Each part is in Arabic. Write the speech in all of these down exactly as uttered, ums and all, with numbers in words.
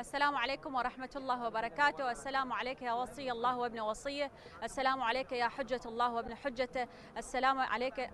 السلام عليكم ورحمة الله وبركاته. السلام عليك يا وصي الله وابن وصيه، السلام عليك يا حجة الله وابن حجته، السلام عليك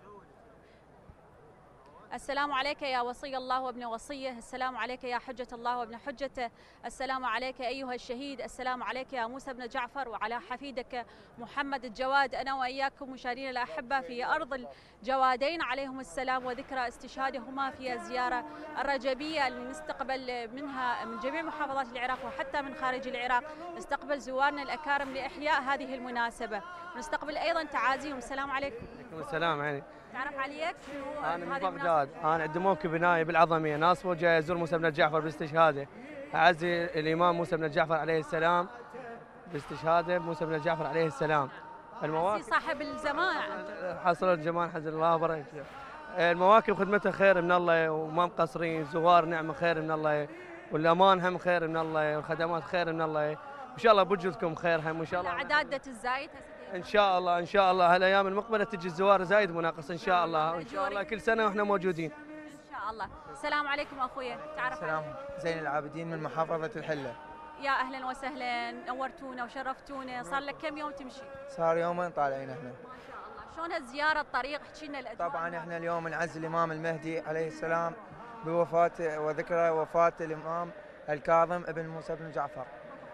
السلام عليك يا وصي الله وابن وصيه، السلام عليك يا حجة الله وابن حجته، السلام عليك أيها الشهيد، السلام عليك يا موسى بن جعفر وعلى حفيدك محمد الجواد. أنا وإياكم مشاهدينا الأحبة في أرض الجوادين عليهم السلام، وذكرى استشهادهما في الزيارة الرجبية اللي نستقبل منها من جميع محافظات العراق وحتى من خارج العراق، نستقبل زوارنا الأكارم لإحياء هذه المناسبة، ونستقبل أيضا تعازيهم. السلام عليكم. عليكم السلام. يعني تعرف عليك شنو انا من هذه بغداد، انا عندي موكب نايب العظميه ناصفه وجاي ازور موسى بن جعفر باستشهاده، اعزي الامام موسى بن جعفر عليه السلام باستشهاده موسى بن جعفر عليه السلام. المواكب صاحب الزمان حصل الجمال حزن الله وبارك فيه. المواكب خدمتها خير من الله وما مقصرين، زوار نعمه خير من الله، والامان هم خير من الله، والخدمات خير من الله، وان شاء الله بوجودكم خير هم وان شاء الله. اعداد الزايد ان شاء الله ان شاء الله هالايام المقبله تجي الزوار زايد مناقص ان شاء الله، وان شاء الله كل سنه واحنا موجودين ان شاء الله. السلام عليكم اخويا، تعرف السلام. زين العابدين من محافظه الحله. يا اهلا وسهلا، نورتونا وشرفتونا. صار لك كم يوم تمشي؟ صار يومين طالعين احنا. ما شاء الله. شلون الزياره الطريق؟ احكي لنا الاجواء. طبعا احنا اليوم نعزي الامام المهدي عليه السلام بوفاه وذكرى وفاه الامام الكاظم ابن موسى بن جعفر.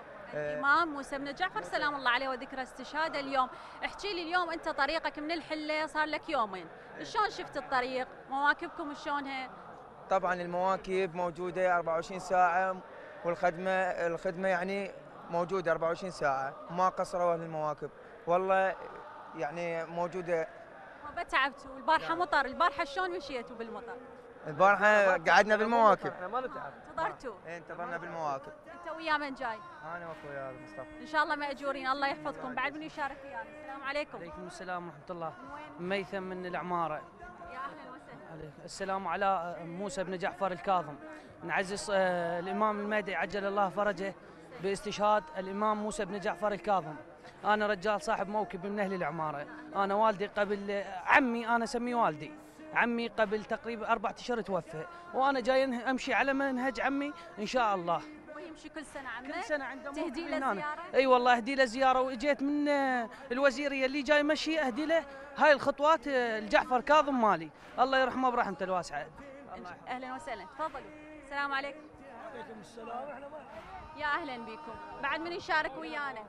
الامام موسى بن جعفر سلام الله عليه وذكرى استشهاده اليوم. احكي لي اليوم انت طريقك من الحله صار لك يومين، شلون شفت الطريق؟ مواكبكم شلونها؟ طبعا المواكب موجوده أربعة وعشرين ساعه، والخدمه الخدمه يعني موجوده أربعة وعشرين ساعه، ما قصروا اهل المواكب والله، يعني موجوده. ما تعبتوا البارحه مطر، البارحه شلون مشيتوا بالمطر؟ البارحه قعدنا بالمواكب. احنا ما نتعب. انتظرتوا؟ ايه انتظرنا بالمواكب. انت ويا من جاي؟ انا واخويا مصطفى. ان شاء الله ماجورين، الله يحفظكم. بعد من يشارك ويانا؟ السلام عليكم. عليكم السلام ورحمه الله. من وين؟ ميثم من العماره. يا اهلا وسهلا. عليك السلام على موسى بن جعفر الكاظم. نعزز آه، الامام المهدي عجل الله فرجه باستشهاد الامام موسى بن جعفر الكاظم. انا رجال صاحب موكب من اهل العماره، انا والدي قبل عمي، انا اسميه والدي، عمي قبل تقريبا اربع اشهر توفى، وانا جاي امشي على منهج عمي ان شاء الله. ويمشي كل سنه عمك؟ كل سنه عنده تهدي له زياره؟ اي والله اهدي له زياره، واجيت من الوزيريه اللي جاي مشي اهدي له هاي الخطوات الجعفر كاظم مالي، الله يرحمه برحمته الواسعه. اهلا وسهلا، تفضلوا. السلام عليكم. وعليكم السلام ورحمه الله. يا اهلا بكم. بعد من يشارك ويانا؟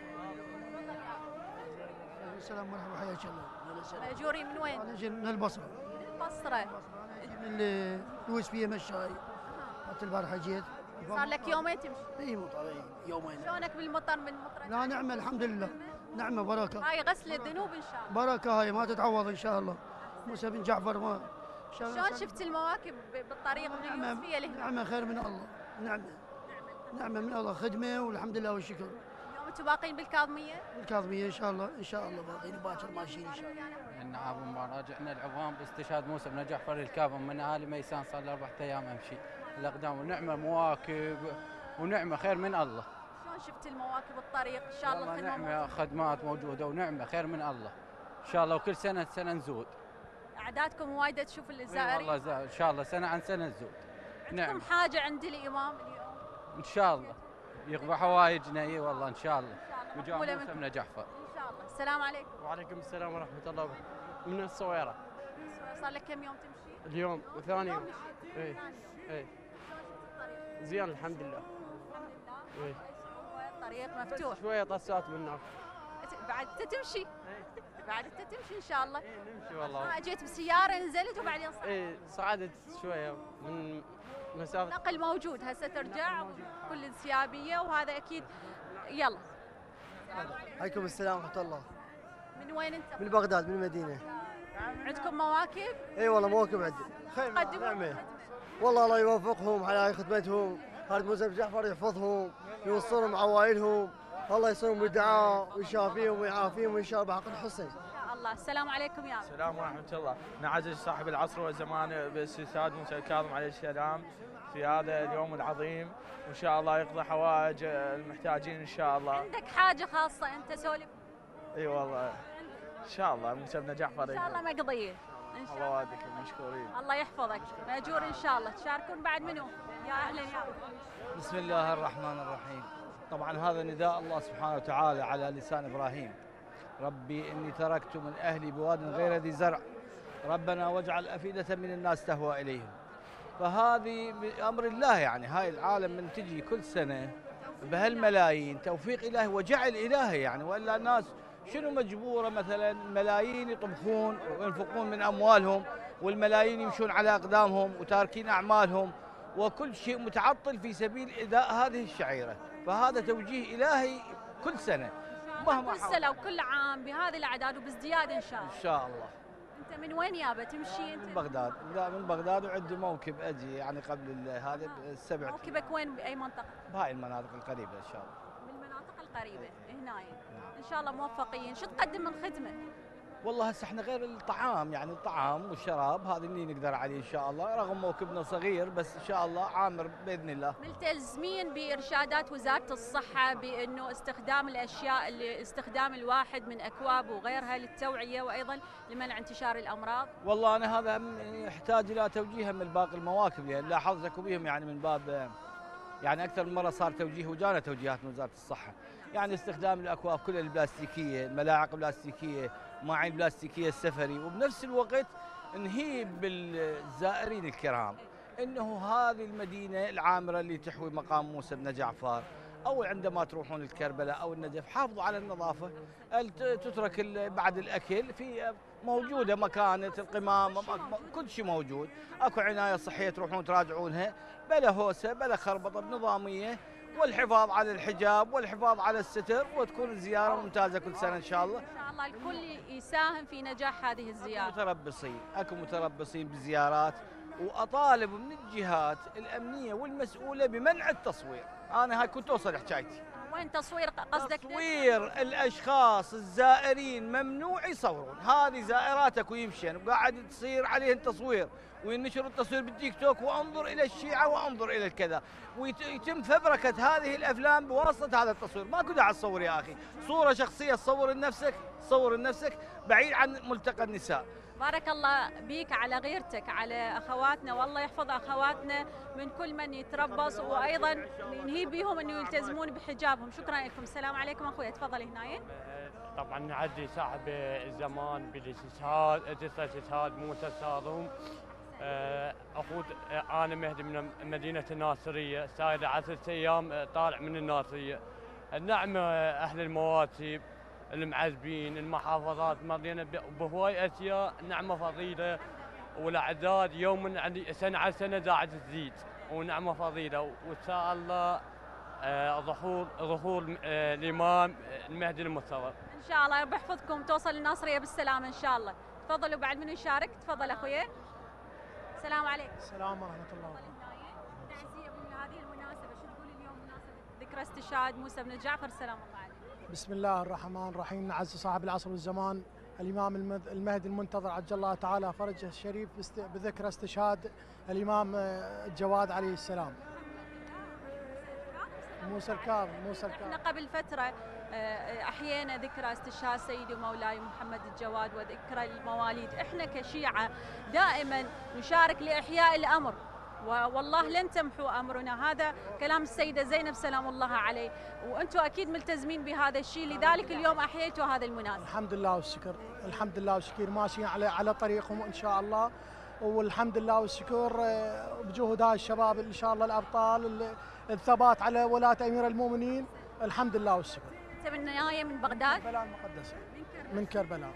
السلام ورحمه الله، حياك الله. ماجورين من وين؟ انا جاي من البصره. من البصره. من لويس بيه مشاي. حتى البارحه جيت. صار لك يومين تمشي؟ اي مو طبيعي يومين. شلونك بالمطر من مطر؟ لا نعمه الحمد لله، نعمه بركه. هاي غسل الذنوب ان شاء الله. بركه هاي ما تتعوض ان شاء الله. موسى بن جعفر ما شلون شفت المواكب بالطريق من اليوسفيه لهنا؟ نعمه خير من الله، نعمه نعمه من الله، خدمه والحمد لله والشكر. اليوم انتم باقين بالكاظميه؟ الكاظميه ان شاء الله، ان شاء الله باقيين باكر ماشيين ان شاء الله. النعم مراجعنا العظام باستشهاد موسى بن جعفر الكاظم من اهالي ميسان، صار لي اربع ايام امشي الاقدام، ونعمه مواكب ونعمه خير من الله. شلون شفت المواكب الطريق؟ ان شاء الله الخدمه نعمه خدمات موجوده ونعمه خير من الله ان شاء الله، وكل سنه سنه نزود. اعدادكم وايده تشوف الزائرين؟ والله ان شاء الله سنه عن سنه نزود. عندكم حاجه عند الامام اليوم؟ ان شاء الله يقضي حوائجنا. اي والله ان شاء الله. وجاه مقبولة موسى بن جعفر. ان شاء الله. السلام عليكم. وعليكم السلام ورحمه الله وبركاته. من الصويره. صار لك كم يوم تمشي؟ اليوم ثاني يوم. اي اي زين الحمد لله. الحمد لله. اي الطريق مفتوح. شويه طسات بالنار. بعد انت تمشي؟ بعد انت تمشي ان شاء الله. اي نمشي والله. ما اجيت بسياره نزلت وبعدين صعدت. اي صعدت شويه من مسافه. نقل موجود هسه ترجع كل انسيابيه، وهذا اكيد. يلا. عليكم السلام ورحمه الله. من وين انت؟ من بغداد، من المدينه. عندكم مواكب؟ اي والله مواكب عندي خير نعمه والله، الله يوفقهم على خدمتهم، هذا موسى بن جعفر يحفظهم يوصلهم عوائلهم، الله يصونهم بالدعاء ويشافيهم ويعافيهم وان شاء الله بحق الحسن. ان شاء الله. السلام عليكم يا السلام ورحمه الله. نعزز صاحب العصر والزمان باستشهاد موسى الكاظم عليه السلام في هذا اليوم العظيم، وان شاء الله يقضي حوائج المحتاجين ان شاء الله. عندك حاجه خاصه انت سولف؟ اي والله ان شاء الله موسى بن جعفر ان شاء الله مقضيه ان شاء الله. الله وادكم مشكورين. الله يحفظك، ماجور ان شاء الله. تشاركون بعد منو؟ يا اهلا يا بسم الله الرحمن الرحيم. طبعا هذا نداء الله سبحانه وتعالى على لسان إبراهيم. ربي إني تركت من أهلي بواد غير ذي زرع ربنا واجعل أفئدة من الناس تهوى إليهم. فهذه بأمر الله، يعني هاي العالم من تجي كل سنة بهالملايين توفيق إلهي وجعل إلهي، يعني وإلا الناس شنو مجبورة مثلا ملايين يطبخون وينفقون من أموالهم والملايين يمشون على أقدامهم وتاركين أعمالهم وكل شيء متعطل في سبيل إداء هذه الشعيرة. فهذا توجيه إلهي كل سنة مهما كل سنة وكل عام بهذه الأعداد وبازدياد إن شاء الله. إن شاء الله. أنت من وين يابا تمشي أنت؟ من بغداد، لا من بغداد وعندي موكب أجي يعني قبل هذا السبع. موكبك وين بأي منطقة؟ بهاي المناطق القريبة إن شاء الله. من المناطق القريبة هنا إن شاء الله موفقين. شو تقدم من خدمة؟ والله هسه احنا غير الطعام، يعني الطعام والشراب هذا اللي نقدر عليه ان شاء الله، رغم موكبنا صغير بس ان شاء الله عامر باذن الله. ملتزمين بارشادات وزاره الصحه بانه استخدام الاشياء اللي استخدام الواحد من اكواب وغيرها للتوعيه وايضا لمنع انتشار الامراض. والله انا هذا يحتاج الى توجيه من باقي المواكب، لان يعني لاحظت بهم يعني من باب يعني اكثر من مره صار توجيه وجانا توجيهات من وزاره الصحه، يعني استخدام الاكواب كلها البلاستيكيه، الملاعق البلاستيكيه، مواعين البلاستيكيه السفري، وبنفس الوقت نهيب بالزائرين الكرام انه هذه المدينه العامره اللي تحوي مقام موسى بن جعفر، او عندما تروحون الكربلاء او النجف حافظوا على النظافه، تترك بعد الاكل في موجوده مكانه القمامه كل شيء موجود، اكو عنايه صحيه تروحون تراجعونها بلا هوسه بلا خربطه بنظاميه، والحفاظ على الحجاب والحفاظ على الستر، وتكون الزياره ممتازه كل سنه ان شاء الله. ان شاء الله الكل يساهم في نجاح هذه الزياره. اكو متربصين، اكو متربصين بالزيارات، واطالب من الجهات الامنيه والمسؤوله بمنع التصوير. انا هاي كنت اوصل حكايتي. وين تصوير قصدك؟ تصوير الاشخاص الزائرين ممنوع يصورون، هذه زائراتك ويمشين وقاعد تصير عليهن تصوير وينشر التصوير بالتيك توك، وانظر الى الشيعه وانظر الى الكذا، ويتم فبركه هذه الافلام بواسطه هذا التصوير. ماكو داعي تصور يا اخي، صوره شخصيه تصور لنفسك، تصور لنفسك بعيد عن ملتقى النساء. بارك الله بيك على غيرتك على اخواتنا، والله يحفظ اخواتنا من كل من يتربص، وايضا ننهي بهم انه يلتزمون بحجابهم. شكرا لكم. السلام عليكم اخوي، تفضل هنا. طبعا نعزي صاحب الزمان بالاستشهاد قصه استشهاد موسى الكاظم. اخوت انا مهدي من مدينه الناصريه، ساير عشرة ايام طالع من الناصريه. النعمه اهل المواسم المعذبين المحافظات مرينا بهواي اشياء، نعمه فضيله والاعداد يوم يعني سنه على سنه قاعد تزيد، ونعمه فضيله، وان شاء الله ظهور ظهور الامام المهدي المنتظر. ان شاء الله رب يحفظكم توصل الناصريه بالسلامه ان شاء الله. تفضلوا بعد منو يشارك؟ تفضل اخويا. السلام عليكم. السلام ورحمه الله وبركاته. تعزيه بهذه المناسبه، شو تقول اليوم مناسبه ذكرى استشهاد موسى بن جعفر؟ سلام الله عليه. بسم الله الرحمن الرحيم. نعز صاحب العصر والزمان الإمام المهدي المنتظر عجل الله تعالى فرجه الشريف بذكرى استشهاد الإمام الجواد عليه السلام. موسى الكاظم. موسى الكاظم. احنا قبل فترة أحيينا ذكرى استشهاد سيدي ومولاي محمد الجواد وذكرى المواليد. احنا كشيعة دائما نشارك لإحياء الأمر، والله لن تمحوا امرنا. هذا كلام السيده زينب سلام الله عليه، وانتم اكيد ملتزمين بهذا الشيء، لذلك اليوم احييتوا هذا المناسبه. الحمد لله والشكر، الحمد لله والشكر، ماشيين على على طريقهم ان شاء الله، والحمد لله والشكر بجهود هاي الشباب ان شاء الله الابطال، الثبات على ولاة امير المؤمنين، الحمد لله والشكر. انت من نهايه من بغداد؟ كربلاء المقدسه. من كربلاء.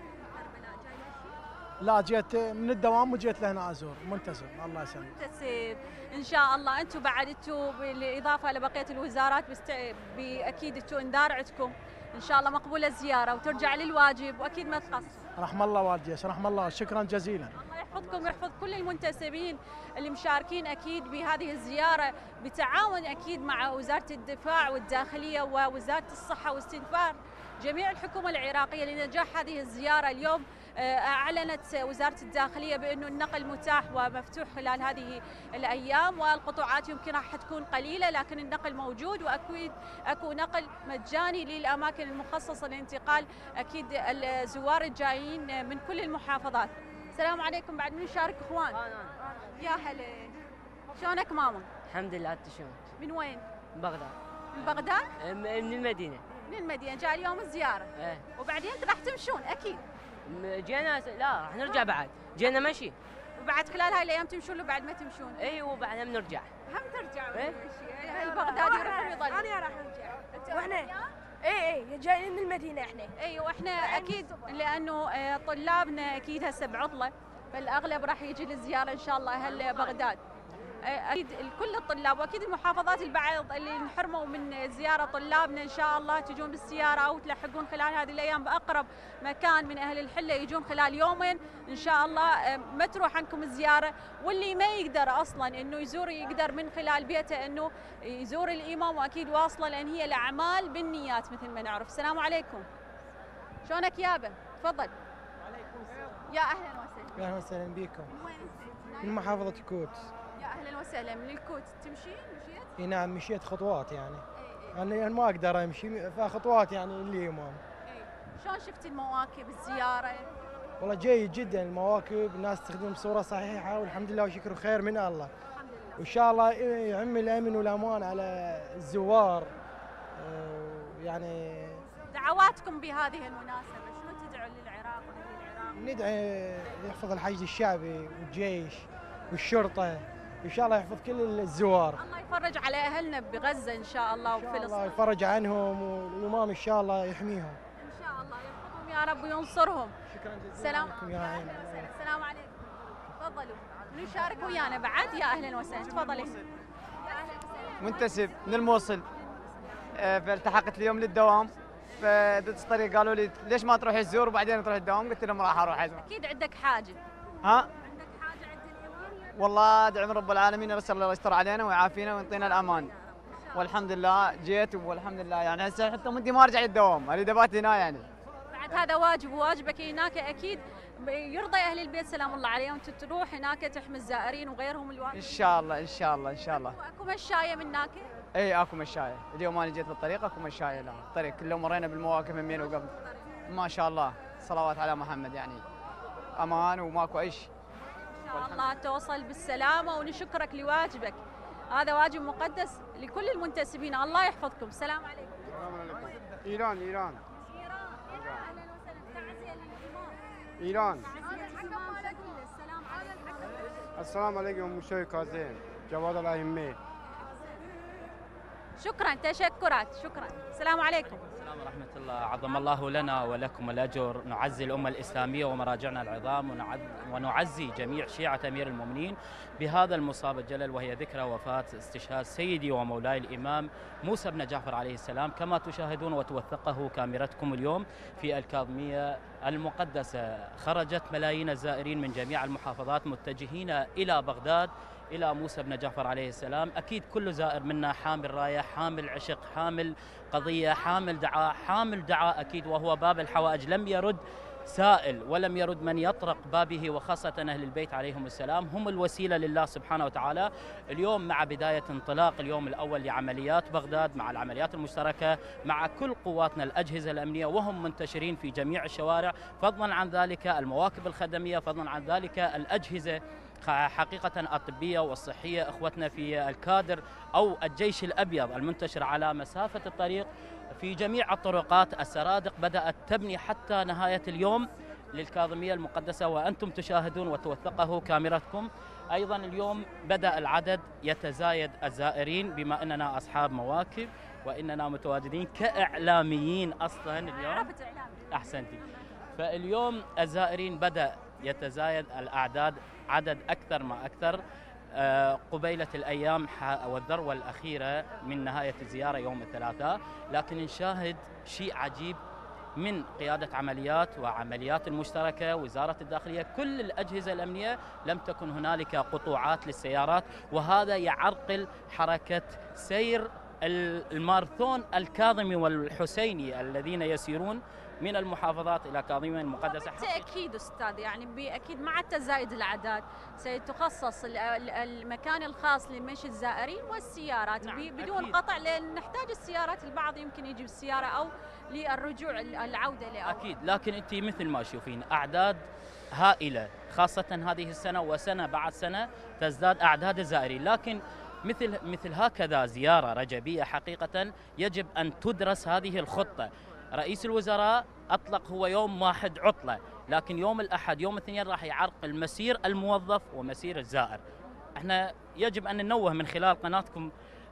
لا جيت من الدوام وجيت لهنا ازور، منتسب. الله يسلمك. منتسب ان شاء الله. انتم بعد انتم بالاضافه لبقيه الوزارات بست... اكيد انتم انذار عندكم ان شاء الله مقبوله الزياره وترجع للواجب، واكيد ما تقصر. رحم الله والديش، رحم الله، شكرا جزيلا. الله يحفظكم ويحفظ كل المنتسبين اللي مشاركين اكيد بهذه الزياره بتعاون اكيد مع وزاره الدفاع والداخليه ووزاره الصحه واستنفار جميع الحكومه العراقيه لنجاح هذه الزياره. اليوم أعلنت وزارة الداخلية بأنه النقل متاح ومفتوح خلال هذه الأيام، والقطوعات يمكن راح تكون قليلة لكن النقل موجود، وأكيد أكو نقل مجاني للأماكن المخصصة للانتقال أكيد الزوار الجايين من كل المحافظات. السلام عليكم. بعد من يشارك إخوان؟ يا هلا. شلونك ماما؟ الحمد لله. انت شلونك؟ من وين؟ من بغداد. من بغداد؟ من المدينه. من المدينه، جاي اليوم الزياره. ايه. وبعدين راح تمشون اكيد. جينا لا راح نرجع بعد، جينا مشي. وبعد خلال هاي الايام تمشون لو بعد ما تمشون؟ اي وبعدين بنرجع. هم ترجعوا؟ ايه. اهل بغداد يروحون يضلوا. انا راح ارجع. واحنا اي اي جايين من المدينه احنا. اي واحنا اكيد لانه آه، طلابنا اكيد هسه بعطله، فالاغلب راح يجي للزياره ان شاء الله اهل بغداد. اكيد كل الطلاب واكيد المحافظات البعض اللي انحرموا من زياره طلابنا ان شاء الله تجون بالسياره او تلحقون خلال هذه الايام باقرب مكان من اهل الحله، يجون خلال يومين ان شاء الله ما تروح عنكم الزياره. واللي ما يقدر اصلا انه يزور يقدر من خلال بيته انه يزور الامام، واكيد واصله لان هي الاعمال بالنيات مثل ما نعرف. السلام عليكم. شلونك يابا؟ تفضل. وعليكم السلام. يا اهلا وسهلا. يا اهلا وسهلا بكم. من وين انت؟ من محافظة الكوت. يا اهلا وسهلا. من الكوت. تمشي؟ مشيت؟ اي نعم مشيت خطوات يعني. اي انا يعني ما اقدر امشي فخطوات يعني اللي امام. اي. شلون شفتي المواكب الزيارة؟ والله جيد جدا المواكب، الناس تخدم بصورة صحيحة والحمد لله وشكر خير من الله. الحمد لله. وان شاء الله يعم الامن والامان على الزوار. يعني دعواتكم بهذه المناسبة شنو تدعو للعراق واهل العراق؟ ندعي يحفظ الحشد الشعبي والجيش والشرطة، وان شاء الله يحفظ كل الزوار. الله يفرج على اهلنا بغزة ان شاء الله وفلسطين. الله يفرج عنهم والامام ان شاء الله يحميهم. ان شاء الله يحفظهم يا رب وينصرهم. شكرا جزيلا السلام لكم يا عين. السلام عليكم. تفضلوا نشارك ويانا بعد. يا اهلا وسهلا. تفضلي. منتسب من الموصل. فالتحقت اليوم للدوام، فدت الطريق قالوا لي ليش ما تروح الزور وبعدين تروح الدوام؟ قلت لهم راح اروح ازور. اكيد عندك حاجه. ها؟ عندك حاجه عند الامام؟ والله ادعي من رب العالمين نسال الله يستر علينا ويعافينا ويعطينا الامان. والحمد لله جيت والحمد لله يعني هسه حتى مدي ما ارجع للدوام، اريد ابات هنا يعني. بعد هذا واجب وواجبك هناك اكيد يرضي اهل البيت سلام الله عليهم انت تروح هناك تحمي الزائرين وغيرهم الواجب. ان شاء الله ان شاء الله ان شاء الله. اكو مشايه من هناك؟ اي اكو مشايه، اليوم انا جيت بالطريق اكو مشايه لا الطريق كله مرينا بالمواقف يمين وقبل. ما شاء الله صلوات على محمد يعني امان وماكو اي شيء. ان شاء الله توصل بالسلامه ونشكرك لواجبك. هذا واجب مقدس لكل المنتسبين. الله يحفظكم. السلام عليكم. السلام عليكم. ايران ايران. ايران. اهلا وسهلا. تعزيه للامام. ايران. السلام عليكم. السلام عليكم مشوي كاظم جواد الائمه. شكرا تشكرات. شكرا. السلام عليكم. السلام ورحمة الله. عظم الله لنا ولكم الأجر. نعزي الأمة الإسلامية ومراجعنا العظام ونعزي جميع شيعة أمير المؤمنين بهذا المصاب الجلل، وهي ذكرى وفاة استشهاد سيدي ومولاي الإمام موسى بن جعفر عليه السلام، كما تشاهدون وتوثقه كاميرتكم اليوم في الكاظمية المقدسة. خرجت ملايين الزائرين من جميع المحافظات متجهين إلى بغداد إلى موسى بن جعفر عليه السلام. أكيد كل زائر منا حامل راية، حامل عشق، حامل قضية، حامل دعاء، حامل دعاء أكيد، وهو باب الحوائج. لم يرد سائل ولم يرد من يطرق بابه، وخاصة أهل البيت عليهم السلام هم الوسيلة لله سبحانه وتعالى. اليوم مع بداية انطلاق اليوم الأول لعمليات بغداد، مع العمليات المشتركة مع كل قواتنا الأجهزة الأمنية، وهم منتشرين في جميع الشوارع، فضلا عن ذلك المواكب الخدمية، فضلا عن ذلك الأجهزة حقيقة الطبية والصحية، إخوتنا في الكادر أو الجيش الأبيض المنتشر على مسافة الطريق في جميع الطرقات. السرادق بدأت تبني حتى نهاية اليوم للكاظمية المقدسة، وأنتم تشاهدون وتوثقه كاميرتكم. أيضا اليوم بدأ العدد يتزايد الزائرين، بما أننا أصحاب مواكب وإننا متواجدين كإعلاميين أصلا اليوم. أحسنتي. فاليوم الزائرين بدأ يتزايد الأعداد، عدد أكثر ما أكثر قبيلة الأيام والذروة الأخيرة من نهاية الزيارة يوم الثلاثاء. لكن نشاهد شيء عجيب من قيادة عمليات وعمليات المشتركة، وزارة الداخلية، كل الأجهزة الأمنية، لم تكن هنالك قطوعات للسيارات، وهذا يعرقل حركة سير الماراثون الكاظمي والحسيني الذين يسيرون من المحافظات الى كاظمه المقدسه. بالتاكيد استاذ، يعني اكيد مع التزايد الاعداد سيتخصص المكان الخاص لمشي الزائرين والسيارات. نعم بدون أكيد. قطع، لان نحتاج السيارات، البعض يمكن يجي بالسياره او للرجوع العوده له. اكيد، لكن انت مثل ما تشوفين اعداد هائله، خاصه هذه السنه وسنه بعد سنه تزداد اعداد الزائرين، لكن مثل مثل هكذا زياره رجبيه حقيقه يجب ان تدرس هذه الخطه. رئيس الوزراء أطلق هو يوم واحد عطلة، لكن يوم الأحد يوم الاثنين راح يعرقل مسير الموظف ومسير الزائر. احنا يجب أن ننوه من خلال قناتكم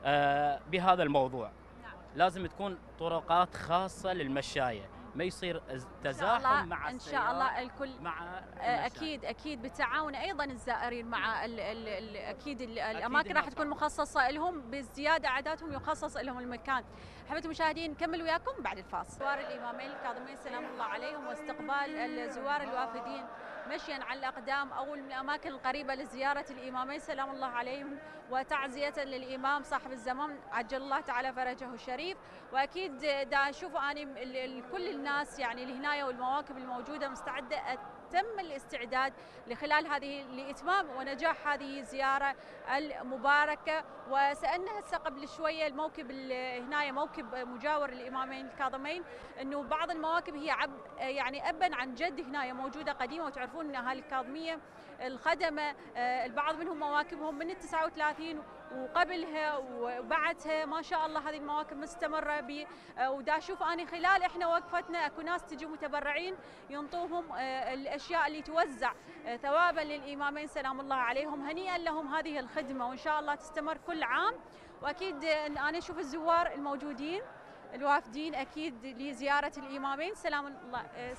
بهذا الموضوع. لازم تكون طرقات خاصة للمشاية، ما يصير تزاحم مع إن شاء الله الكل مع أكيد أكيد بالتعاون أيضا الزائرين مع ال ال ال أكيد الأماكن راح تكون مخصصة لهم، بالزيادة أعدادهم يخصص لهم المكان. حبيت المشاهدين نكمل وياكم بعد الفاصل. زوار الإمامين الكاظمين سلام الله عليهم واستقبال الزوار الوافدين مشيا على الأقدام أو من الأماكن القريبة لزيارة الإمامين سلام الله عليهم وتعزية للإمام صاحب الزمان عجل الله تعالى فرجه الشريف. وأكيد دا أشوف أنا كل الناس يعني لهنايا والمواكب الموجودة مستعدة تم الاستعداد لخلال هذه لإتمام ونجاح هذه الزيارة المباركة. وسألنا هسه قبل شوية الموكب هنا موكب مجاور للإمامين الكاظمين أنه بعض المواكب هي عب يعني أبا عن جد هنا موجودة قديمة، وتعرفون أن أهالي الكاظمية الخدمة البعض منهم مواكبهم من التسعة وثلاثين وقبلها وبعدها ما شاء الله هذه المواكب مستمرة ب ودا أشوف أنا خلال إحنا وقفتنا أكو ناس تجي متبرعين ينطوهم الأشياء اللي توزع ثوابا للإمامين سلام الله عليهم. هنيئا لهم هذه الخدمة وإن شاء الله تستمر كل عام. وأكيد أنا أشوف الزوار الموجودين الوافدين أكيد لزيارة الإمامين سلام الله.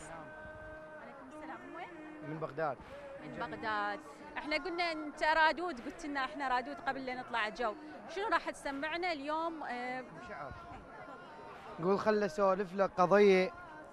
عليكم السلام. من وين؟ من بغداد. من بغداد. احنا قلنا انت رادود، قلت لنا احنا رادود قبل لا نطلع الجو، شنو راح تسمعنا اليوم؟ اه شعر. قول خل اسولف لك قضيه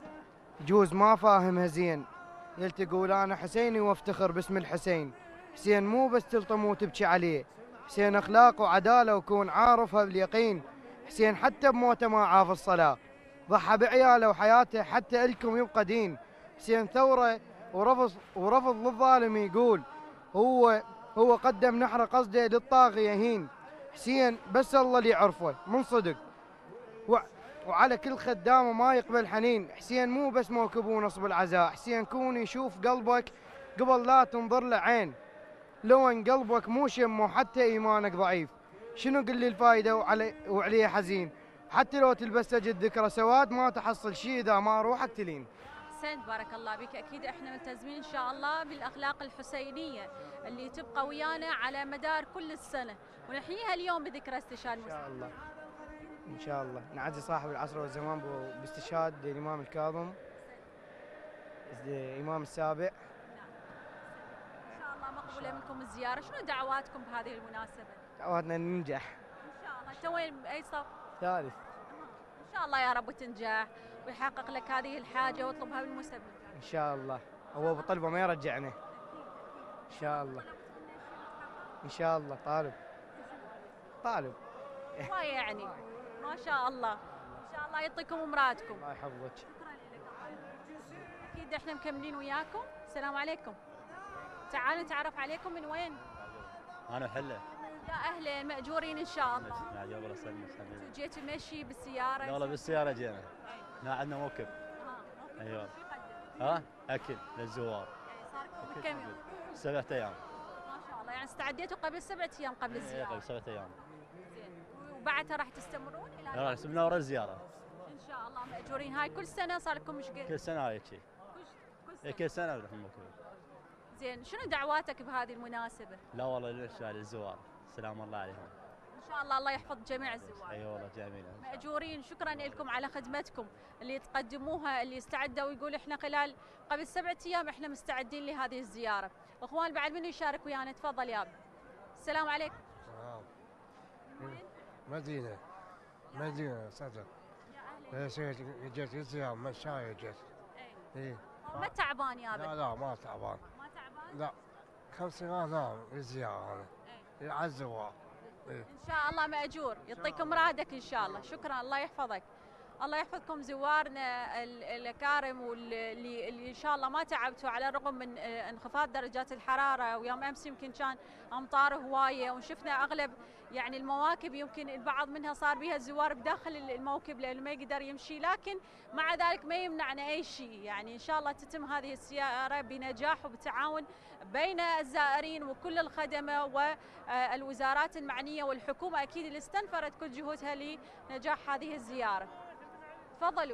جوز ما فاهمها زين، يلتقول انا حسيني وافتخر باسم الحسين. حسين مو بس تلطم وتبكي عليه، حسين اخلاق وعداله وكون عارفها باليقين. حسين حتى بموته ما عاف الصلاه، ضحى بعياله وحياته حتى الكم يبقى دين. حسين ثوره ورفض ورفض للظالم، يقول هو هو قدم نحره قصده للطاغي يهين. حسين بس الله اللي يعرفه من صدق، وعلى كل خدامه ما يقبل حنين. حسين مو بس موكب ونصب العزاء، حسين كون يشوف قلبك قبل لا تنظر له عين. لو ان قلبك مو شم وحتى ايمانك ضعيف، شنو قل لي الفايده وعلي وعليه حزين. حتى لو تلبس تجد ذكرى سواد، ما تحصل شيء اذا ما روحك تلين. أحسنت بارك الله بك. أكيد إحنا ملتزمين إن شاء الله بالأخلاق الحسينية اللي تبقى ويانا على مدار كل السنة ونحييها اليوم بذكرى استشهاد إن شاء الله. إن شاء الله نعزي صاحب العصر والزمان باستشهاد الإمام الكاظم الإمام السابع. إن شاء الله مقبولة منكم الزيارة. شنو دعواتكم بهذه المناسبة؟ دعواتنا ننجح إن شاء الله. أنت وين بأي صف؟ ثالث. إن شاء الله يا رب تنجح ويحقق لك هذه الحاجة واطلبها بالمسبب. إن شاء الله. هو بطلبه ما يرجعنا. إن شاء الله. إن شاء الله. طالب. طالب. ما يعني ما شاء الله. إن شاء الله يعطيكم أمراتكم. الله يحفظك. شكرا لك. أكيد إحنا مكملين وياكم. السلام عليكم. تعالوا نتعرف عليكم. من وين؟ أنا حلة. يا أهلا، مأجورين إن شاء الله. نعم الله يسلمك. جيتوا مشي بالسيارة؟ لا والله بالسيارة جينا. نعم عندنا موكب. اه ايوه. ها؟ أكل للزوار. صار لكم كم يوم؟ سبعة أيام. ما شاء الله، يعني استعديتوا قبل سبعة أيام قبل الزيارة. قبل سبعة أيام. زين، وبعدها راح تستمرون إلى؟ لا سبنا ورا الزيارة. إن شاء الله مأجورين. هاي كل سنة صار لكم مش قد؟ كل سنة هاي شيء. كل كل سنة نروح الموكب. زين، شنو دعواتك بهذه المناسبة؟ لا والله للزوار، سلام الله عليهم. إن شاء الله الله يحفظ جميع الزوار. اي أيوة والله جميل. مأجورين. شكرا لكم على خدمتكم اللي تقدموها، اللي استعدوا ويقول احنا خلال قبل سبعة ايام احنا مستعدين لهذه الزيارة. اخوان بعد من يشارك ويانا؟ تفضل يا ابني. السلام عليكم. السلام. مدينة. مدينة صدق. يا اهلا. جيت الزيارة مشاية جيت. اي. ما تعبان يا ابني؟ لا لا ما تعبان. ما تعبان؟ لا. خمس سنوات نعم الزيارة أنا. على الزوار. إيه. ان شاء الله ماجور، يعطيك مرادك ان شاء الله. شكرا، الله يحفظك. الله يحفظكم زوارنا ال- الاكارم واللي اللي ان شاء الله ما تعبتوا على الرغم من آه، انخفاض درجات الحراره، ويوم امس يمكن كان امطار هوايه، وشفنا اغلب يعني المواكب يمكن البعض منها صار بها الزوار بداخل الموكب لانه ما يقدر يمشي، لكن مع ذلك ما يمنعنا اي شيء. يعني ان شاء الله تتم هذه الزياره بنجاح وبتعاون بين الزائرين وكل الخدمه والوزارات المعنيه والحكومه اكيد اللي استنفرت كل جهودها لنجاح هذه الزياره. تفضلوا.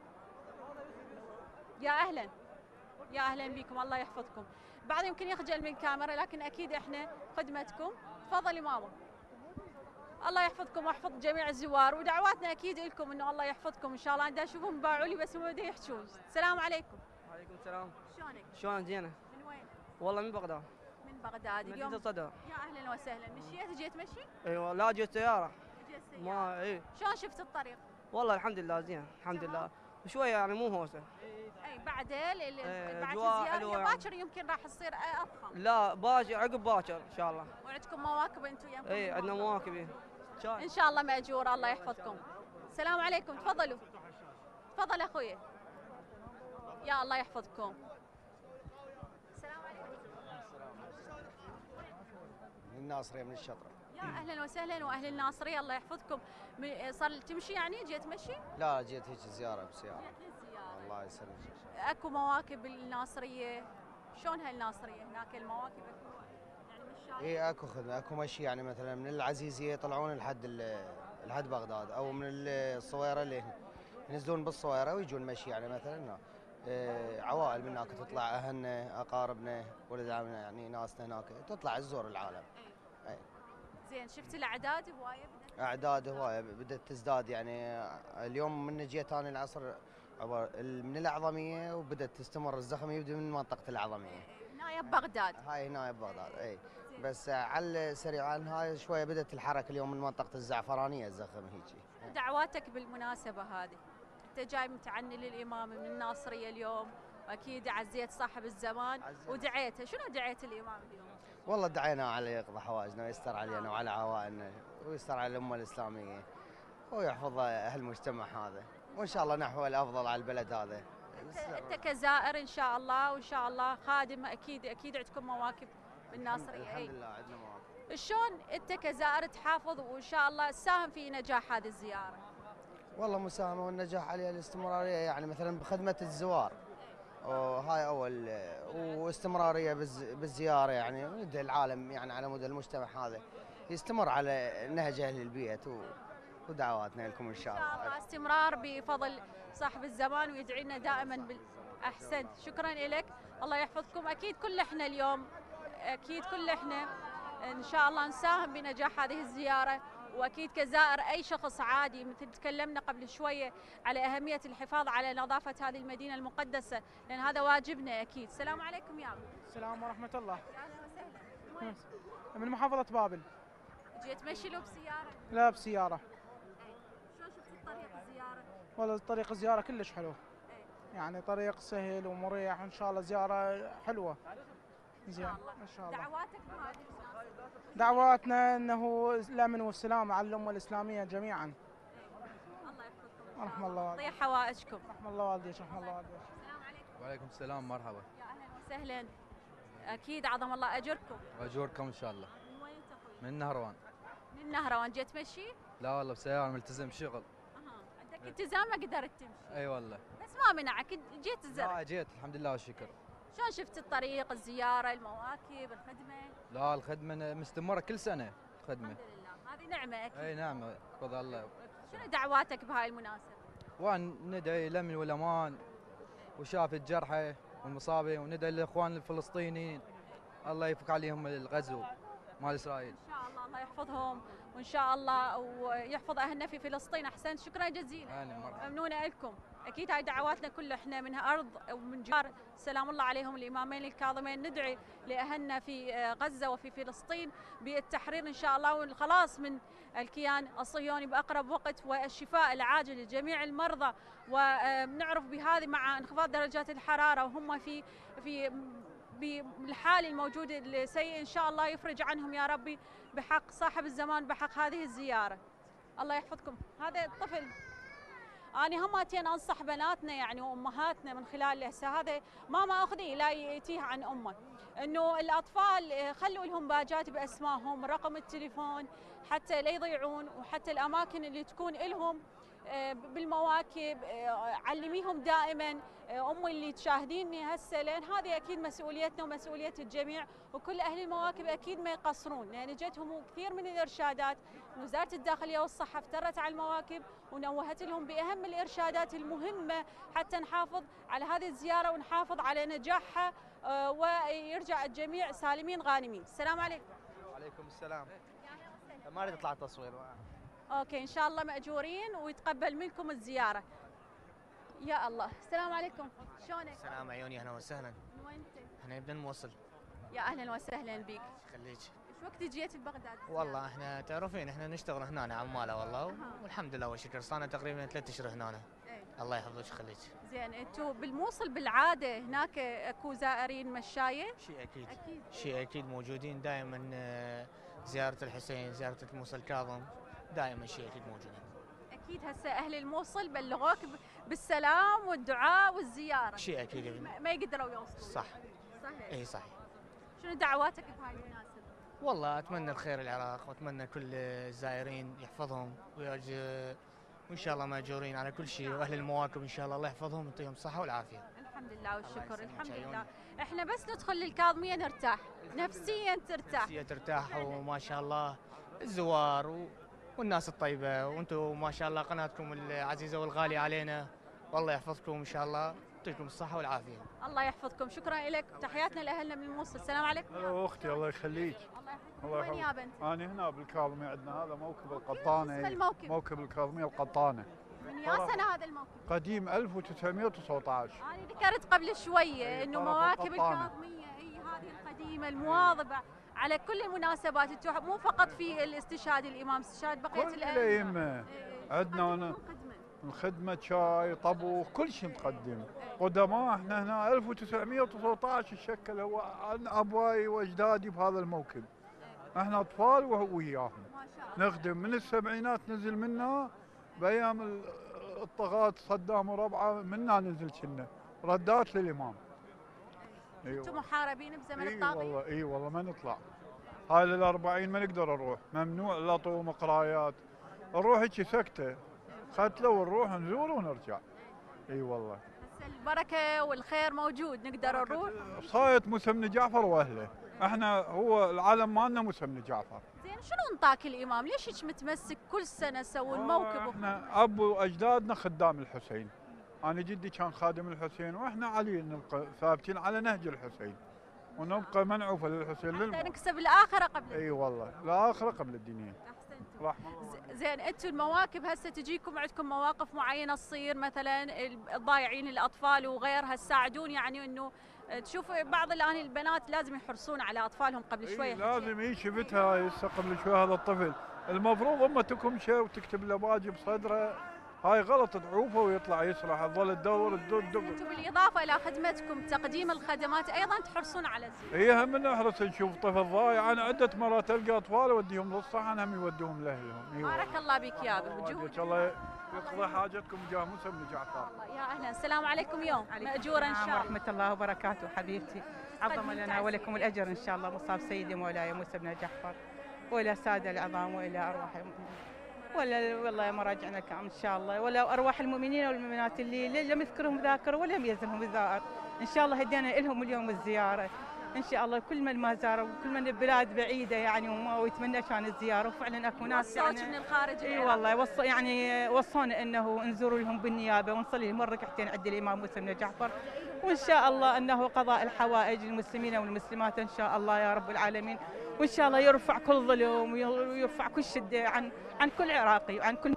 يا اهلا يا اهلا بكم، الله يحفظكم. بعض يمكن يخجل من الكاميرا لكن اكيد احنا خدمتكم. تفضلي ماما. الله يحفظكم ويحفظ جميع الزوار، ودعواتنا اكيد لكم انه الله يحفظكم ان شاء الله. انا اشوفهم باعوا لي بس ما بدي يحجون. السلام عليكم. وعليكم السلام. شلونك؟ شلون زينه؟ من وين؟ والله من بغداد. من بغداد. مدينة اليوم صدر. يا اهلا وسهلا. مشيت جيت مشي؟ ايوه لا جت سياره. جيت سيارة. ما اي شلون شفت الطريق؟ والله الحمد لله زين الحمد لله. وشويه يعني مو هوسه. اي بعد ال- ال- إيه، بعد أجواء الزياره حلوة هي يعني. باكر يمكن راح تصير اضخم. لا باكر عقب باكر ان شاء الله. وعندكم مواكب انتم يمكن؟ اي عندنا مواكب إيه. ان شاء الله ماجور، الله يحفظكم. السلام عليكم، تفضلوا. تفضل اخوي. يا الله يحفظكم. السلام عليكم. من الناصريه من الشطره. يا اهلا وسهلا واهل الناصريه، الله يحفظكم. م- صار تمشي يعني جيت مشي؟ لا جيت هيك زياره بسياره. جيت للزياره. الله يسلمك. اكو مواكب بالناصريه، شلون هالناصريه هناك المواكب اكو يعني مش شايف؟ اي اكو خدمه اكو مشي يعني مثلا من العزيزيه يطلعون لحد ال- لحد بغداد او من الصويره اللي هنا. ينزلون بالصويره ويجون مشي يعني مثلا هنا. إيه عوائل من هناك تطلع اهلنا اقاربنا ولد عمنا يعني ناسنا هناك تطلع تزور العالم. اي زين، شفت الاعداد هوايه بدأت؟ اعداد هوايه بدات تزداد يعني اليوم من جيت انا العصر عبر من الاعظميه وبدات تستمر الزخم يبدا من منطقه الاعظميه. هنا بغداد. هاي هنا بغداد اي بس على السريع عن هاي شويه بدات الحركه اليوم من منطقه الزعفرانيه الزخم هيجي. دعواتك بالمناسبه هذه، انت جاي متعني للامام من الناصريه اليوم، واكيد عزيت صاحب الزمان ودعيته، شنو دعيت الامام اليوم؟ والله دعينا عليه يقضي حوائجنا ويستر علينا وعلى عوائلنا ويستر على الامه الاسلاميه ويحفظ اهالمجتمع هذا وان شاء الله نحو الافضل على البلد هذا. انت كزائر ان شاء الله وان شاء الله خادم، اكيد اكيد عندكم مواكب بالناصريه. الحمد لله عندنا مواكب. شلون انت كزائر تحافظ وان شاء الله تساهم في نجاح هذه الزياره؟ والله مساهمه والنجاح عليها الاستمراريه يعني مثلا بخدمه الزوار وهاي اول واستمراريه بالزياره يعني ندعي العالم يعني على مدى المجتمع هذا يستمر على نهج اهل البيت ودعواتنا لكم ان شاء الله. ان شاء الله استمرار بفضل صاحب الزمان ويدعي لنا دائما بالاحسن. شكرا لك، الله يحفظكم. اكيد كل احنا اليوم اكيد كل احنا ان شاء الله نساهم بنجاح هذه الزياره، واكيد كزائر اي شخص عادي مثل تكلمنا قبل شويه على اهميه الحفاظ على نظافه هذه المدينه المقدسه لان هذا واجبنا اكيد. السلام عليكم يا ابو. السلام ورحمه الله. اهلا وسهلا. من وين؟ من محافظه بابل. جيت مشي لو بسياره؟ لا بسياره. شلون شفت الطريق الزياره؟ والله طريق الزياره كلش حلو. يعني طريق سهل ومريح وان شاء الله زياره حلوه. زين ان شاء الله. دعواتك بهذه المناسبه؟ دعواتنا انه الامن والسلام على الامه الاسلاميه جميعا. الله يحفظكم. رحم الله والديك. يعطي حوائجكم. رحم الله والديك رحم الله والديك. السلام عليكم. وعليكم السلام مرحبا. يا اهلا وسهلا. اكيد عظم الله اجركم. واجوركم ان شاء الله. من وين انت اخوي؟ من نهروان. من نهروان. جيت مشي؟ لا والله بسيارة ملتزم شغل. اها عندك التزام ما قدرت تمشي. اي والله. بس ما منعك جيت الزرع. لا جيت الحمد لله والشكر. شلون شفت الطريق، الزياره، المواكب، الخدمه؟ لا الخدمة مستمرة كل سنة الخدمة. الحمد لله، هذه نعمه اكيد. اي نعم بفضل الله. شنو دعواتك بهاي المناسبه؟ وان ندعي الامن والامان وشافي الجرحى والمصابين وندعي للاخوان الفلسطينيين الله يفك عليهم الغزو مال اسرائيل. ان شاء الله الله يحفظهم وان شاء الله ويحفظ اهلنا في فلسطين. احسنت، شكرا جزيلا. ممنونه لكم. اكيد هاي دعواتنا كل احنا منها ارض ومن جار سلام الله عليهم الامامين الكاظمين، ندعي لاهلنا في غزه وفي فلسطين بالتحرير ان شاء الله والخلاص من الكيان الصهيوني باقرب وقت والشفاء العاجل لجميع المرضى. ونعرف بهذه مع انخفاض درجات الحراره وهم في في بالحال الموجود السيء ان شاء الله يفرج عنهم يا ربي بحق صاحب الزمان بحق هذه الزيارة. الله يحفظكم. هذا الطفل أنا همتين أنصح بناتنا يعني وأمهاتنا من خلال هسه هذا ماما أخذي لا يأتيها عن أمه، إنه الأطفال خلوا لهم باجات بأسمائهم، رقم التليفون حتى لا يضيعون، وحتى الأماكن اللي تكون لهم بالمواكب علميهم دائما. امي اللي تشاهديني هسه لان هذه اكيد مسؤوليتنا ومسؤوليه الجميع، وكل اهل المواكب اكيد ما يقصرون، لان يعني جتهم كثير من الارشادات من وزاره الداخليه والصحه افترت على المواكب ونوهت لهم باهم الارشادات المهمه حتى نحافظ على هذه الزياره ونحافظ على نجاحها ويرجع الجميع سالمين غانمين. السلام عليكم. وعليكم السلام. ما اريد اطلع تصوير. اوكي ان شاء الله ماجورين ويتقبل منكم الزياره. يا الله. السلام عليكم. شلونك؟ السلام عيوني اهلا وسهلا. من وين انت؟ احنا نبدا نوصل. يا اهلا وسهلا بك. خليك. ايش وقت جيت ببغداد؟ والله احنا تعرفين احنا نشتغل هنا عماله والله أه. والحمد لله والشكر صار تقريبا ثلاث اشهر هنا. ايه. الله يحفظك خليك. زين انتم بالموصل بالعاده هناك اكو زائرين مشايه؟ شيء اكيد. اكيد شيء اكيد موجودين دائما زياره الحسين زياره الموصل الكاظم دائما شيء اكيد موجودين. اكيد هسه اهل الموصل بلغوك بالسلام والدعاء والزياره. شيء اكيد ما يقدروا يوصلوا. صح. صحيح. اي صحيح. شنو دعواتك بهاي المناسبه؟ والله اتمنى الخير العراق واتمنى كل الزائرين يحفظهم ويرجع وان شاء الله ماجورين على كل شيء، واهل المواكب ان شاء الله الله يحفظهم ويعطيهم الصحه والعافيه. الحمد لله والشكر. الحمد لله. احنا بس ندخل الكاظميه نرتاح، نفسيا ترتاح. نفسيا ترتاح وما شاء الله الزوار و... والناس الطيبه، وانتم ما شاء الله قناتكم العزيزه والغاليه علينا، والله يحفظكم ان شاء الله يعطيكم الصحه والعافيه. الله يحفظكم. شكرا لك. تحياتنا لاهلنا من الموصل. السلام عليكم. هلا اختي الله يخليك. الله يحفظك. وين يا بنت؟ انا هنا بالكاظميه عندنا هذا موكب القطانه. اسم الموكب؟ موكب الكاظميه القطانه. من يا سنه هذا الموكب؟ قديم ألف وتسعمئة وتسعة عشر. انا ذكرت قبل شويه انه مواكب الكاظميه اي هذه القديمه المواظبه على كل المناسبات، انتم مو فقط في الاستشهاد الامام استشهاد بقيه الائمه. عندنا الخدمه شاي طبوخ كل شيء مقدم. قدماء احنا هنا ألف وتسعمئة وتسعة عشر شكل هو عن ابوي واجدادي بهذا الموكب. احنا اطفال وياهم نخدم من السبعينات نزل منا بايام الطغاة صدام وربعه منا نزل كنا ردات للامام. أيوة. انتم محاربين بزمن اي الطاغية؟ والله اي والله ما نطلع. هاي للأربعين ما نقدر نروح، ممنوع لطوم قرايات. نروح هيك سكته ختله ونروح نزور ونرجع. اي والله. هسه البركه والخير موجود نقدر نروح. صايت موسى بن جعفر واهله، احنا هو العالم مالنا موسى بن جعفر. زين شنو انطاك الامام؟ ليش هيك متمسك كل سنه تسوون موكب؟ احنا ابو واجدادنا خدام الحسين. انا جدي كان خادم الحسين واحنا علي نبقى ثابتين على نهج الحسين ونبقى منعوفه للحسين حتى نكسب الاخره قبل اي أيوة والله الاخره قبل الدنيا. احسنتم. زين انتم المواكب هسه تجيكم عندكم مواقف معينه تصير مثلا الضايعين الاطفال وغيرها تساعدون يعني انه تشوف بعض الان البنات لازم يحرصون على اطفالهم قبل شويه. إيه لازم هي شفتها هاي هسه قبل شوي هذا الطفل المفروض امه تكمشه وتكتب له باجي بصدره، هاي غلط تعوفه ويطلع يسرح تظل تدور تدور تدور. انتم بالاضافه الى خدمتكم تقديم الخدمات ايضا تحرصون على الزيارة. اي هم نحرص نشوف طفل ضايع، انا عده مرات القى اطفال اوديهم للصحن هم يودوهم لاهلهم. بارك الله بك يا ابو جهود. الله يقضي حاجتكم جاه موسى بن جعفر. يا اهلا. السلام عليكم يوم ماجورا ان شاء الله. ورحمه الله وبركاته حبيبتي. عظم لنا ولكم الاجر ان شاء الله مصاب سيدي مولاي موسى بن جعفر والى الساده العظام والى ارواحهم ولا والله مراجعنا كامل ان شاء الله، ولا ارواح المؤمنين والمؤمنات اللي لم يذكرهم ذاكر ولم يزلهم الزائر، ان شاء الله هدينا لهم اليوم الزياره ان شاء الله. كل من ما زاروا وكل من البلاد بعيده يعني وما ويتمنى كان الزياره، وفعلا اكو ناس يعني من الخارج. اي والله وص يعني وصونا انه نزور لهم بالنيابه ونصلي لهم ركعتين عند الامام موسى بن جعفر، وان شاء الله انه قضاء الحوائج للمسلمين والمسلمات ان شاء الله يا رب العالمين، وان شاء الله يرفع كل ظلم ويرفع كل شده عن عن كل عراقي وعن كل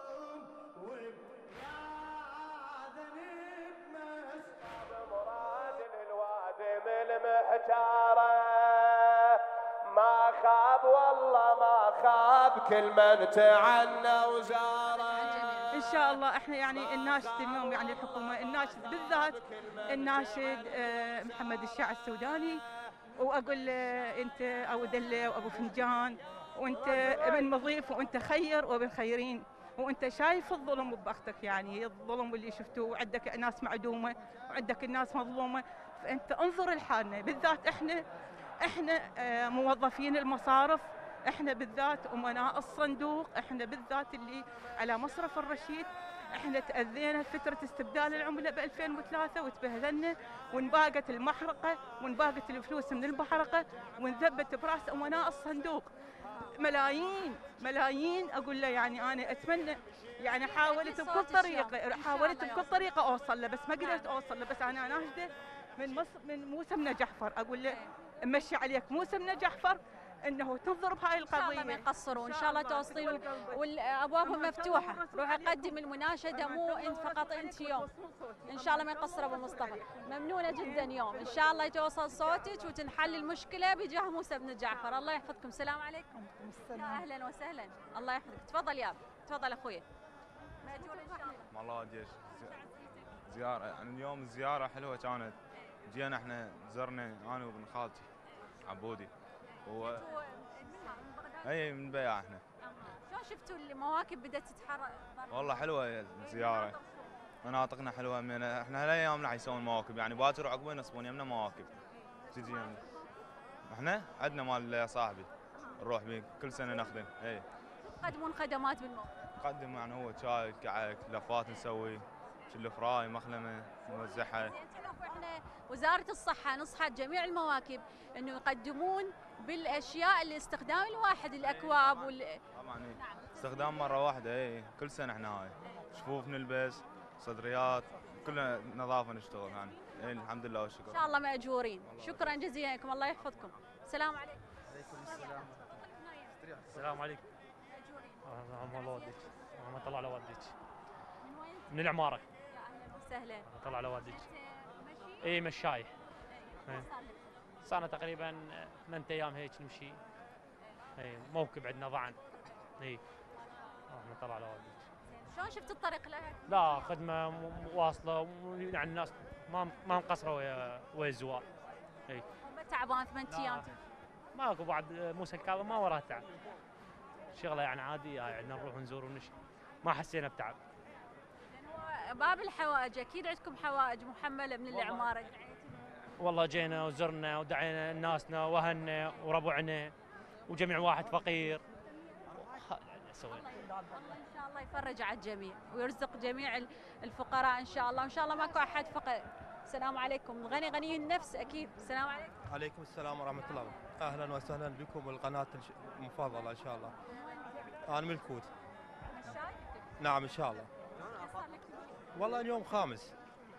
ما خاب والله ما خاب كل من تعنى وزاره. ان شاء الله احنا يعني الناشد اليوم يعني الحكومه الناشد بالذات الناشد محمد الشاع السوداني، واقول له انت او دله وابو فنجان وانت ابن مضيف وانت خير وابن خيرين، وانت شايف الظلم ببختك، يعني الظلم اللي شفتوه، وعندك ناس معدومه وعندك الناس مظلومه، فانت انظر لحالنا بالذات احنا احنا آه، موظفين المصارف، احنا بالذات امناء الصندوق، احنا بالذات اللي على مصرف الرشيد، احنا تاذينا فتره استبدال العمله ب ألفين وثلاثة وتبهذلنا، وانباقت المحرقه وانباقت الفلوس من المحرقه، وانذبت براس امناء الصندوق ملايين ملايين. اقول له يعني انا اتمنى، يعني حاولت بكل طريقه حاولت بكل طريقه اوصل له، بس ما قدرت اوصل له، بس انا ناشده من مصر من موسى بن جعفر، اقول له امشي عليك موسى بن جعفر انه تنظر بهاي القضيه. ان شاء الله ما يقصرون، ان شاء الله توصلين والابواب مفتوحه. روح قدم المناشده، مو انت فقط انت يوم، ان شاء الله ما يقصر ابو مصطفى. ممنونه جدا يوم، ان شاء الله توصل صوتك وتنحل المشكله بجاه موسى بن جعفر. الله يحفظكم. السلام عليكم. يا اهلا وسهلا، الله يحفظك. تفضل يا تفضل اخوي. ماجور ان شاء الله. والله جيش زياره، يعني اليوم الزياره حلوه كانت. جينا احنا زرنا انا وابن خالتي عبودي هو اي من بياع احنا. شلون شفتوا المواكب بدات تتحرك؟ والله حلوه الزياره، مناطقنا حلوه، من احنا هالايام راح يسوون مواكب، يعني باكر وعقبه ينصبون يمنا مواكب تجي يمنا. احنا عندنا مال صاحبي نروح به كل سنه نخدم. اي تقدمون خدمات بالموقف؟ نقدم يعني هو شاي كعك لفات نسوي شل فراي مخلمه نوزعها. احنا وزاره الصحه نصحت جميع المواكب انه يقدمون بالاشياء اللي استخدام الواحد، الاكواب وال طبعا نعم. استخدام مره واحده. اي كل سنه احنا هاي شفوف نلبس، صدريات، كلنا نظافه نشتغل يعني. اي الحمد لله والشكر. ان شاء الله ماجورين. شكرا جزيلا لكم، الله يحفظكم. السلام عليكم. عليكم السلام. السلام عليكم. اللهم الله وديك، اللهم طلع على والديك. من وين؟ من العماره. يا اهلا وسهلا. طلع على والديك. اي مشاي. صارنا تقريبا ثمان ايام هيك نمشي. اي موكب عندنا ضعن. اي احنا طلع على والديك. شلون شفت الطريق لها؟ لا خدمه واصله، يعني الناس ما ما مقصره ويا ويا الزوار. اي ما تعبان ثمان ايام؟ ماكو بعد موسى الكاظم ما وراه تعب. شغله يعني عاديه، يعني نروح ونزور ونمشي. ما حسينا بتعب. باب الحوائج، اكيد عندكم حوائج محمله من العماره. والله جينا وزرنا ودعينا ناسنا واهلنا وربعنا وجميع واحد فقير. سوينا. ان شاء الله يفرج على الجميع ويرزق جميع الفقراء ان شاء الله، وان شاء الله ماكو احد فقير. السلام عليكم. غني غني النفس اكيد. السلام عليكم. عليكم السلام ورحمه الله. اهلا وسهلا بكم والقناه المفضله ان شاء الله. انا من الكوت. نعم ان شاء الله. والله اليوم خامس.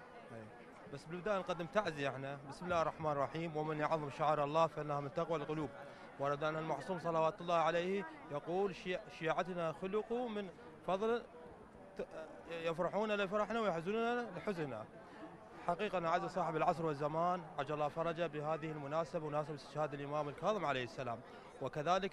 بس بالبدايه نقدم تعزيه احنا. بسم الله الرحمن الرحيم. ومن يعظم شعائر الله فانها من تقوى القلوب. ورد أن المعصوم صلوات الله عليه يقول شيعتنا خلقوا من فضل يفرحون لفرحنا ويحزنون لحزننا. حقيقة نعز صاحب العصر والزمان عجل الله فرجه بهذه المناسبة، مناسبة استشهاد الإمام الكاظم عليه السلام. وكذلك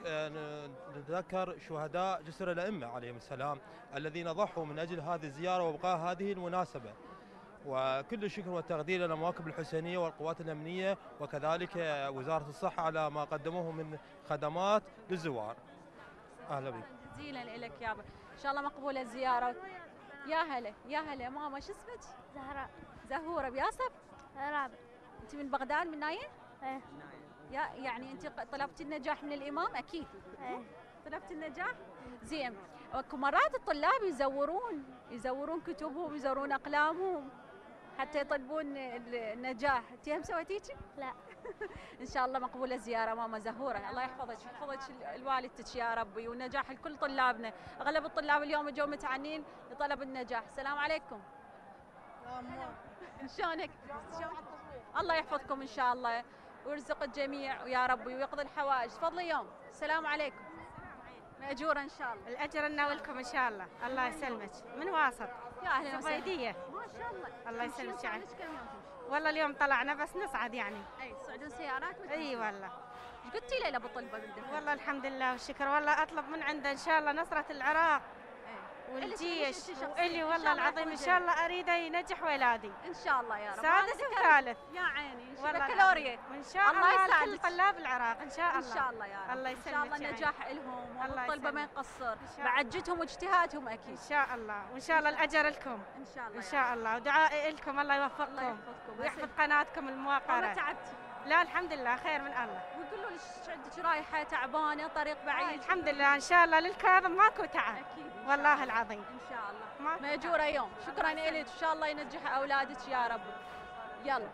نتذكر شهداء جسر الأئمة عليهم السلام الذين ضحوا من أجل هذه الزيارة وإبقاء هذه المناسبة. وكل الشكر والتقدير للمواكب الحسينية والقوات الأمنية وكذلك وزارة الصحة على ما قدموه من خدمات للزوار. أهلا بك. جزيلا لك يابا، إن شاء الله مقبولة الزيارة. يا هلا يا هلا ماما، شو اسمك؟ زهراء. زهورة بياسر؟ رابع. أنت من بغداد من ناين؟ إيه. يا يعني أنت طلبت النجاح من الإمام أكيد؟ إيه. طلبت النجاح؟ زين، مرات الطلاب يزورون يزورون كتبهم، يزورون أقلامهم حتى يطلبون النجاح. انت هم سويتيكي؟ لا. ان شاء الله مقبوله الزياره ماما زهوره، الله يحفظك يحفظك الوالدتك يا ربي، والنجاح لكل طلابنا. اغلب الطلاب اليوم اجوا متعنين لطلب النجاح. السلام عليكم. شلونك؟ الله يحفظكم ان شاء الله ويرزق الجميع يا ربي ويقضي الحوائج. تفضلي يوم. السلام عليكم. مأجورة ان شاء الله. الاجر لنا ولكم ان شاء الله. الله يسلمك. من واسط؟ يا اهلا وسهلا. صبيديه. ما شاء الله. الله يسلمك. يعني والله اليوم طلعنا بس نصعد يعني. اي تصعدون سيارات؟ اي والله. ايش قلتي لي لابو طلبه بالدفع؟ والله الحمد لله والشكر، والله اطلب من عنده ان شاء الله نصرة العراق. اي. والجيش واللي والله العظيم ان شاء الله اريده ينجح ولادي ان شاء الله يا رب. سادس وثالث يا عيني والله بكالوريا وان شاء الله لكل طلاب العراق ان شاء الله. ان شاء الله يا رب. الله ان يسلمك شاء الله يا نجاح عيني. لهم الله والطلبه ما يسلمك. يقصر مع جدهم واجتهادهم اكيد. ان شاء الله وان شاء الله الاجر لكم ان شاء الله ان شاء الله ودعائي لكم الله يوفقكم الله يحفظكم ويحفظ قناتكم الموقره. ما تعبتي؟ لا الحمد لله خير من الله. ويقولوا ليش عندك رايحه تعبانه طريق بعيد؟ الحمد لله ان شاء الله للكاظم ماكو تعب. اكيد والله العظيم ان شاء الله ماجوره يوم. شكرا لك ان شاء الله ينجح اولادك يا رب. يلا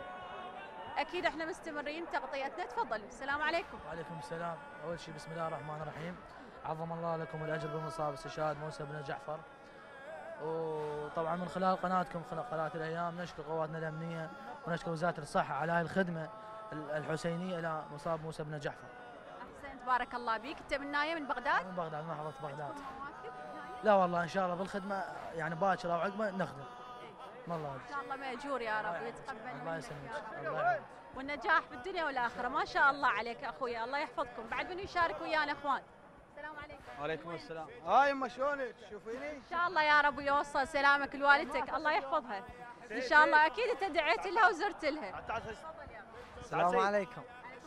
اكيد احنا مستمرين تغطيتنا. تفضلوا. السلام عليكم. وعليكم السلام. اول شيء بسم الله الرحمن الرحيم. عظم الله لكم الاجر بالمصاب استشهاد موسى بن جعفر. وطبعا من خلال قناتكم قناه الايام نشكر قواتنا الامنيه ونشكر وزاره الصحه على هاي الخدمه الحسينيه الى مصاب موسى بن جعفر. احسنت بارك الله بيك. انت من نايم من بغداد؟ من بغداد محافظه بغداد. لا والله ان شاء الله بالخدمه يعني باكر او عقبه نخدم. والله ان شاء الله ماجور يا رب يتقبل. الله يسلمك. الله والنجاح بالدنيا والاخره. ما شاء الله عليك اخويا. الله يحفظكم. بعد من يشارك ويانا اخوان؟ السلام عليكم. وعليكم السلام. هاي يما شلونك؟ تشوفيني؟ ان شاء الله يا رب يوصل سلامك لوالدتك. الله يحفظها ان شاء الله. اكيد انت دعيت لها وزرت لها. السلام عليكم.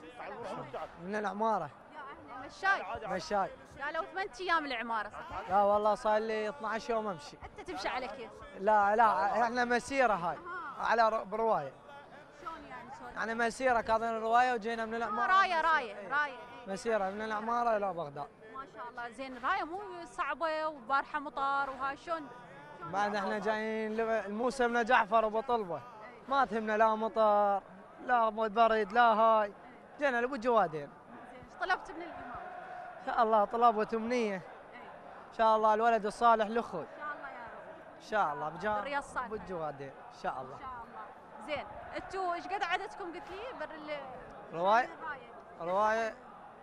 من العماره. مشاي مشاي. قالوا ثمان ايام العماره صح؟ لا والله صار لي اثنعش يوم امشي. انت تمشي على كيف؟ لا لا احنا مسيره هاي على ر- بروايه. شلون يعني شلون؟ يعني مسيره كاظمين الروايه وجينا من آه، العماره. رايه رايه رايه. مسيره من العماره الى بغداد. ما شاء الله زين. رايه مو صعبه وبارحه مطار وهاي شلون؟ بعد احنا جايين لغ- الموسى بن جعفر ابو طلبه ما تهمنا لا مطر لا برد لا هاي جينا لابو جوادين. ايش طلبت من الامام؟ ان شاء الله طلب وتمنيه. ان شاء الله الولد الصالح لاخوي. ان شاء الله يا رب. ان شاء الله بجاه بالرياض الصالح. ابو جوادين ان شاء الله. ان شاء الله. زين انتوا ايش قد عددكم قلت لي بر ال- روايه الراية؟ روايه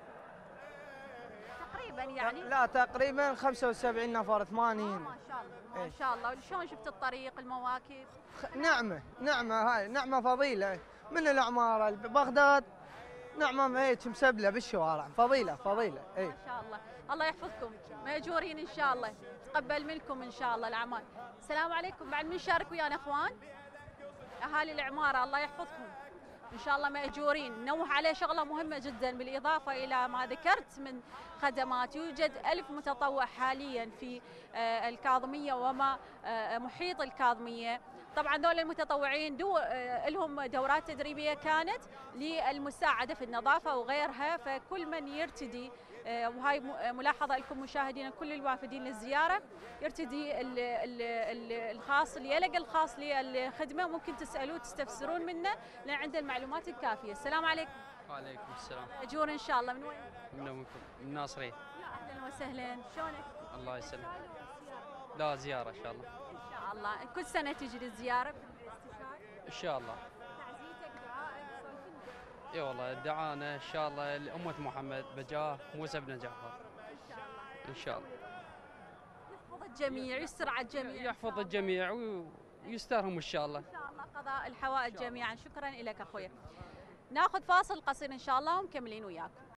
تقريبا يعني؟ لا تقريبا خمسة وسبعين نفر ثمانين. ما شاء الله ما إيه. شاء الله. شلون شفت الطريق المواكب؟ نعمه نعمه هاي نعمه فضيله من العماره بغداد. نعمه هيك مسبله بالشوارع فضيله فضيله اي. ما شاء الله. الله يحفظكم ماجورين ان شاء الله. تقبل منكم ان شاء الله الاعمال. السلام عليكم. بعد من شارك ويانا اخوان؟ اهالي العماره الله يحفظكم ان شاء الله ماجورين. نوه عليه شغله مهمه جدا بالاضافه الى ما ذكرت من خدمات. يوجد ألف متطوع حاليا في آه، الكاظميه وما آه، محيط الكاظميه. طبعا دول المتطوعين دو آه، لهم دورات تدريبيه كانت للمساعده في النظافه وغيرها. فكل من يرتدي آه، وهاي م- ملاحظه لكم مشاهدينا كل الوافدين للزياره يرتدي ال ال ال الخاص اليلق الخاص للخدمه. ممكن تسالوه تستفسرون منه لان عنده المعلومات الكافيه. السلام عليكم. وعليكم السلام. اجور ان شاء الله. من وين؟ من منكم؟ من الناصرين. يا اهلا وسهلا. شلونك؟ الله يسلمك. لا زيارة إن شاء الله. ان شاء الله. كل سنه تجي للزياره بالاستشهاد؟ إن شاء الله. تعزيتك دعائك سولفنا. إي والله دعانا إن شاء الله لأمة محمد بجاه موسى بن جعفر. ان شاء الله. إن شاء الله. يحفظ الجميع يستر على الجميع. يحفظ الجميع ويسترهم إن شاء الله. ان شاء الله قضاء الحوائج جميعا. شكرا لك اخويا. ناخذ فاصل قصير ان شاء الله ومكملين وياكم.